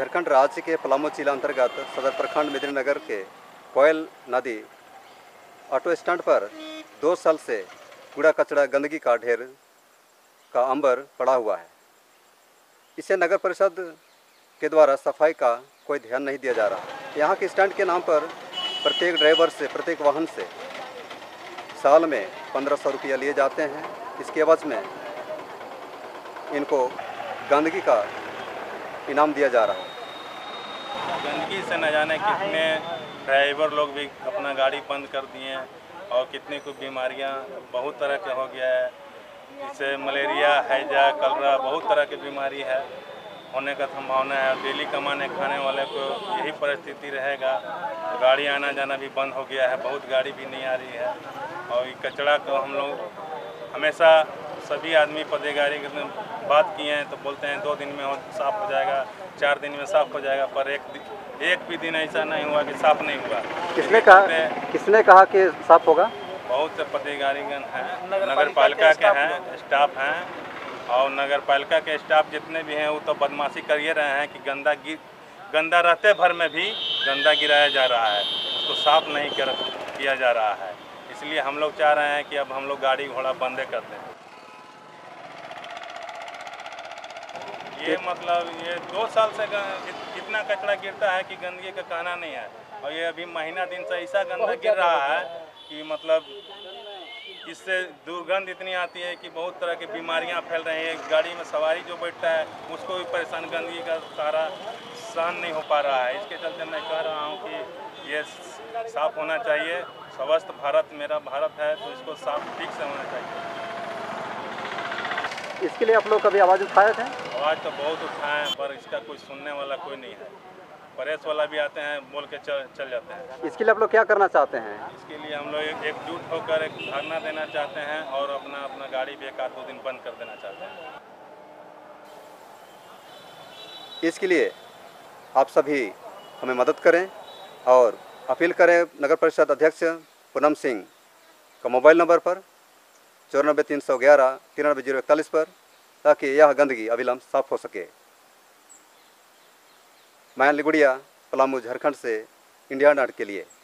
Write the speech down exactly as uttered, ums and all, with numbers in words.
झारखंड राज्य के पलामू जिला अंतर्गत सदर प्रखंड मेदिनीनगर के कोयल नदी ऑटो स्टैंड पर दो साल से कूड़ा कचरा गंदगी का ढेर का अंबर पड़ा हुआ है। इसे नगर परिषद के द्वारा सफाई का कोई ध्यान नहीं दिया जा रहा। यहाँ के स्टैंड के नाम पर प्रत्येक ड्राइवर से, प्रत्येक वाहन से साल में पंद्रह सौ रुपया लिए जाते हैं। इसके एवज में इनको गंदगी का इनाम दिया जा रहा है। गंदगी से न जाने कितने ड्राइवर लोग भी अपना गाड़ी बंद कर दिए हैं और कितने को बीमारियां बहुत तरह के हो गया है। जैसे मलेरिया, हैजा, कलरा, बहुत तरह की बीमारी है होने का संभावना है। डेली कमाने खाने वाले को यही परिस्थिति रहेगा। गाड़ी आना जाना भी बंद हो गया है, बहुत गाड़ी भी नहीं आ रही है। और ये कचरा को हम लोग हमेशा सभी आदमी पदेगारी के बात किए हैं तो बोलते हैं दो दिन में हो साफ़ हो जाएगा, चार दिन में साफ़ हो जाएगा, पर एक एक भी दिन ऐसा नहीं हुआ कि साफ़ नहीं हुआ। किसने कहा किसने कहा कि साफ़ होगा? बहुत से पदेगारीगण हैं, नगर पालिका के हैं, स्टाफ हैं और नगर पालिका के स्टाफ जितने भी हैं वो तो बदमाशी कर ये रहे हैं कि गंदा गिर गंदा रहते भर में भी गंदा गिराया जा रहा है, उसको साफ नहीं कर किया जा रहा है। इसलिए हम लोग चाह रहे हैं कि अब हम लोग गाड़ी घोड़ा बंदे कर दें। ये मतलब ये दो साल से इतना कचरा गिरता है कि गंदगी का कहना नहीं है। और ये अभी महीना दिन से ऐसा गंदा गिर रहा है कि मतलब इससे दुर्गंध इतनी आती है कि बहुत तरह की बीमारियां फैल रही हैं। गाड़ी में सवारी जो बैठता है उसको भी परेशान, गंदगी का सारा सहन नहीं हो पा रहा है। इसके चलते मैं कह रहा हूं कि ये साफ होना चाहिए। स्वस्थ भारत मेरा भारत है तो इसको साफ ठीक से होना चाहिए। इसके लिए आप लोग कभी आवाज़ उठाए थे? आवाज़ तो बहुत उठाए हैं पर इसका कोई सुनने वाला कोई नहीं है। प्रेस वाला भी आते हैं, बोल के चल चल जाते हैं। इसके लिए आप लोग क्या करना चाहते हैं? इसके लिए हम लोग एकजुट होकर एक धरना देना चाहते हैं और अपना अपना गाड़ी भी एक आध दो दिन बंद कर देना चाहते हैं। इसके लिए आप सभी हमें मदद करें और अपील करें नगर परिषद अध्यक्ष पूनम सिंह का मोबाइल नंबर पर चौरानबे तीन सौ ग्यारह तिरानबे जीरो इकतालीस पर, ताकि यह गंदगी अविलंब साफ हो सके। मैं अनिल गुडिया, पलामू झारखंड से इंडिया अनहर्ड के लिए।